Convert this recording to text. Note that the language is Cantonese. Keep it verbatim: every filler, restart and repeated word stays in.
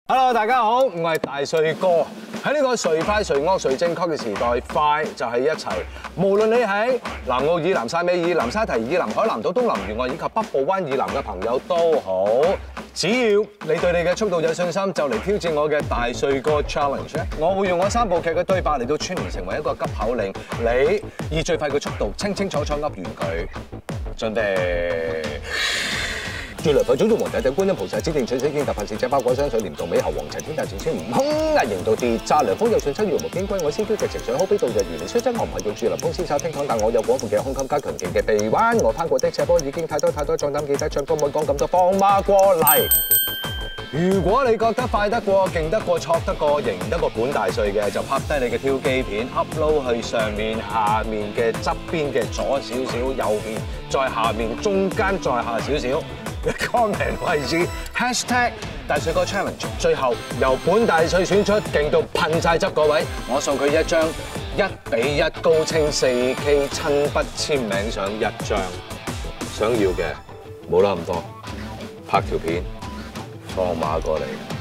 Hello， 大家好，我係大帥哥。喺呢個誰快誰惡誰正確嘅時代，快就係一齊。無論你喺南澳以南、汕尾以南、沙堤以南、海南島東南沿岸以及北部灣以南嘅朋友都好，只要你對你嘅速度有信心，就嚟挑戰我嘅大帥哥 challenge。我會用我三部劇嘅對白嚟到串連成為一個急口令，你以最快嘅速度清清楚楚噏完佢。準備。最來佛祖宗皇帝頂觀音菩薩指定取死見特派使者包裹香水蓮道美猴王齊天大聖孫悟空壓型到跌炸涼風有信親如無經歸我先標直情上好比到日如你雖則我唔係用住林峰瀟灑聽講，但我有廣闊嘅胸襟加強勁嘅臂彎，我攀過的斜坡已經太多太多壯膽記者唱歌冇講咁多放馬過嚟。如果你覺得快得過、勁得過、挫得過、型得過本大帥嘅，就拍低你嘅挑機片 upload 去上面、下面嘅側邊嘅左少少、右邊再下面、中間再下少少。comment 位置 hashtag 大帥哥 challenge， 最後由本大帥選出勁到噴晒汁嗰位，我送佢一張一比一高清四 K 親筆簽名相一張，想要嘅冇啦咁多，拍條片放馬過嚟。